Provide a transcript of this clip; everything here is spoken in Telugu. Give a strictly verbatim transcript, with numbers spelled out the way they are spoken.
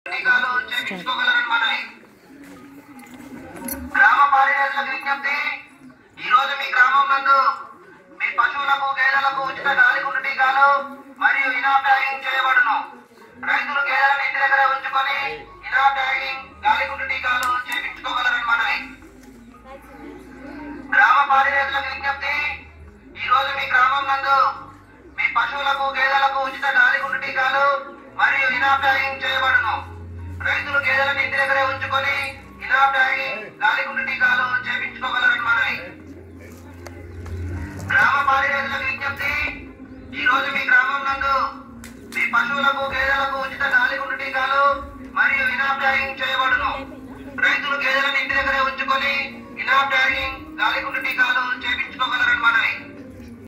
టీకాలు చేయించుకోగలరని మనవి. గ్రామ పారిశుధ్యులకు విజ్ఞప్తి. ఈ రోజు మీ గ్రామం నందు మీ పశువులకు గేదెలకు ఉచిత గాలికుంటు టీకాలు మరియు ఇనా ట్యాగింగ్ చేయబడును. రైతులు గేదెలను ఇంటి దగ్గర ఉంచుకొని ఇనా ట్యాగింగ్ గాలికుంటు టీకాలు చేయించుకోగలరని మనవి. గ్రామ పారిశుధ్యులకు విజ్ఞప్తి. ఈ రోజు మీ గ్రామం నందు మీ పశువులకు గేదెలకు ఉచిత గాలికుంటు టీకాలు మరియు ఇనా ట్యాగింగ్ చేయబడును. రైతులు గేదెలను ఇంటి దగ్గరే ఉంచుకొని ఇనా ట్యాగింగ్ గాలికుంటు టీకాలు చేయించుకోగలరని మనవి. గ్రామ పారిశుధ్యులకు విజ్ఞప్తి.